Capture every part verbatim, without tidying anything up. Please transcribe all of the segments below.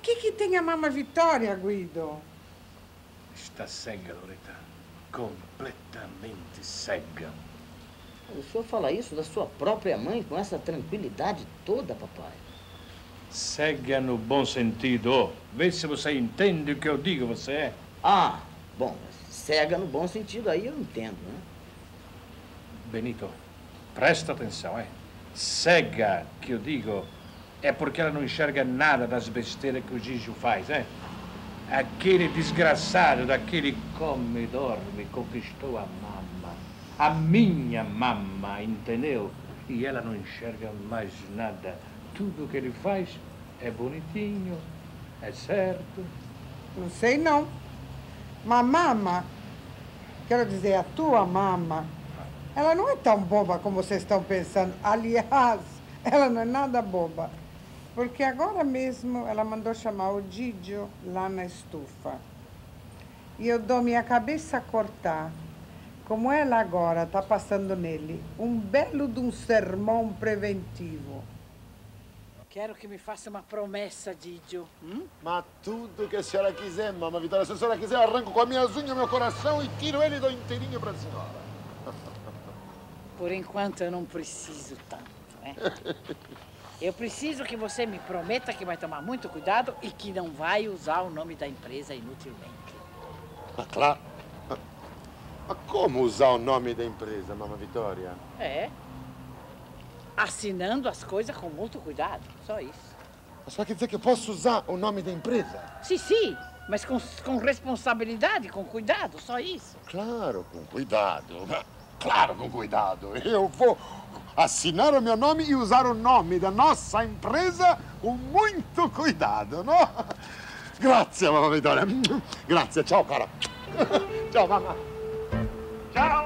que que tem a mamma Vittoria, Guido? Está cega, Loretta. Completamente cega. O senhor fala isso da sua própria mãe com essa tranquilidade toda, papai? Cega no bom sentido. Vê se você entende o que eu digo, você é. Ah, bom, cega no bom sentido, aí eu entendo, né? Benito, presta atenção, é. Cega, que eu digo, é porque ela não enxerga nada das besteiras que o Gigio faz, é? Aquele desgraçado daquele come e dorme conquistou a mamma. A minha mamma, entendeu? E ela não enxerga mais nada. Tudo que ele faz é bonitinho, é certo. Não sei não. Mas mamma, quero dizer, a tua mamma, ela não é tão boba como vocês estão pensando. Aliás, ela não é nada boba. Porque agora mesmo ela mandou chamar o Gigio lá na estufa. E eu dou minha cabeça a cortar. Como ela agora está passando nele um belo de um sermão preventivo. Quero que me faça uma promessa, Gigio. Hum? Ma tudo que a senhora quiser, mamma Vittoria. Se a senhora quiser, arranco com a minha unha meu coração e tiro ele do inteirinho para a senhora. Por enquanto eu não preciso tanto, né? Eu preciso que você me prometa que vai tomar muito cuidado e que não vai usar o nome da empresa inutilmente. Ma claro. Ma como usar o nome da empresa, mamma Vittoria? É. Assinando as coisas com muito cuidado, só isso. A senhora quer dizer que eu posso usar o nome da empresa? Sim, sim, mas com, com responsabilidade, com cuidado, só isso. Claro, com cuidado. Claro, com cuidado. Eu vou assinar o meu nome e usar o nome da nossa empresa com muito cuidado, não? Grazie, mamma Vittoria. Grazie, ciao, cara. Ciao, mamma. Ciao.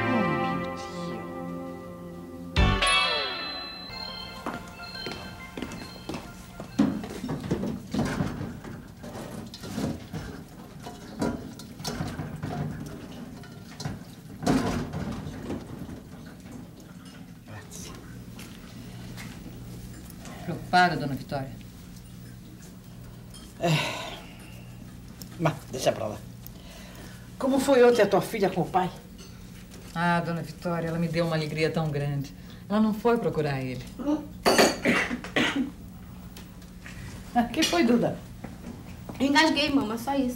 Preocupada, dona Vitória? É. Mas deixa pra lá. Como foi ontem a tua filha com o pai? Ah, dona Vitória, ela me deu uma alegria tão grande. Ela não foi procurar ele. O que foi, Duda? Engasguei, mamãe, só isso.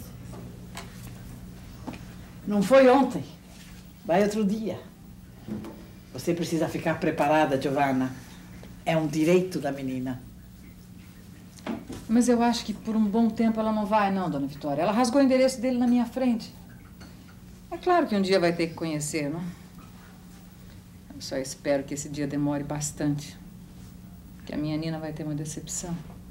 Não foi ontem. Vai outro dia. Você precisa ficar preparada, Giovanna. É um direito da menina. Mas eu acho que por um bom tempo ela não vai, não, dona Vitória. Ela rasgou o endereço dele na minha frente. É claro que um dia vai ter que conhecer, não? Eu só espero que esse dia demore bastante. Que a minha Nina vai ter uma decepção.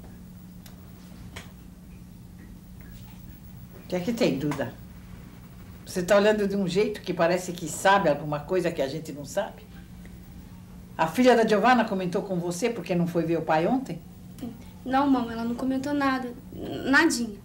O que é que tem, Duda? Você está olhando de um jeito que parece que sabe alguma coisa que a gente não sabe? A filha da Giovanna comentou com você porque não foi ver o pai ontem? Não, mamãe, ela não comentou nada. Nadinha.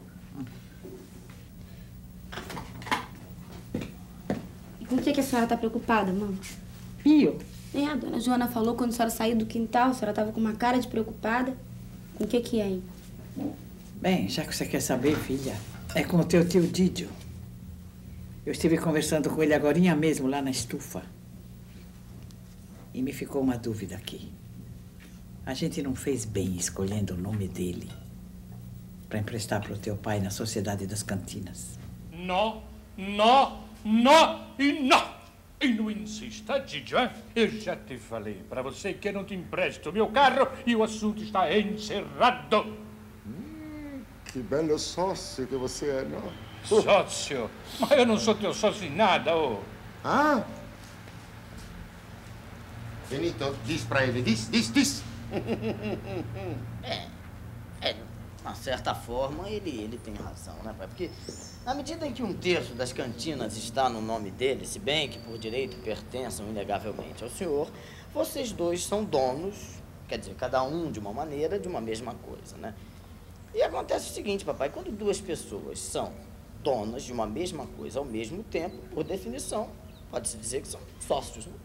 E com o que, que a senhora está preocupada, mamãe? Pio? É, a dona Joana falou quando a senhora saiu do quintal, a senhora estava com uma cara de preocupada. Com o que que é, hein? Bem, já que você quer saber, filha, é com o teu tio Gigio. Eu estive conversando com ele agorinha mesmo lá na estufa. E me ficou uma dúvida aqui. A gente não fez bem escolhendo o nome dele para emprestar para o teu pai na Sociedade das Cantinas. Não, não, não e não. E não insista, Gigio, hein? Eu já te falei para você que eu não te empresto meu carro e o assunto está encerrado. Hum, que belo sócio que você é, não? Sócio? Mas eu não sou teu sócio em nada, ô. Oh. Ah? Benito, diz para ele, diz, diz, diz. É, é, de uma certa forma, ele, ele tem razão, né, pai? Porque na medida em que um terço das cantinas está no nome dele, se bem que por direito pertençam inegavelmente ao senhor, vocês dois são donos, quer dizer, cada um de uma maneira, de uma mesma coisa, né? E acontece o seguinte, papai, quando duas pessoas são donas de uma mesma coisa ao mesmo tempo, por definição, pode-se dizer que são sócios, né?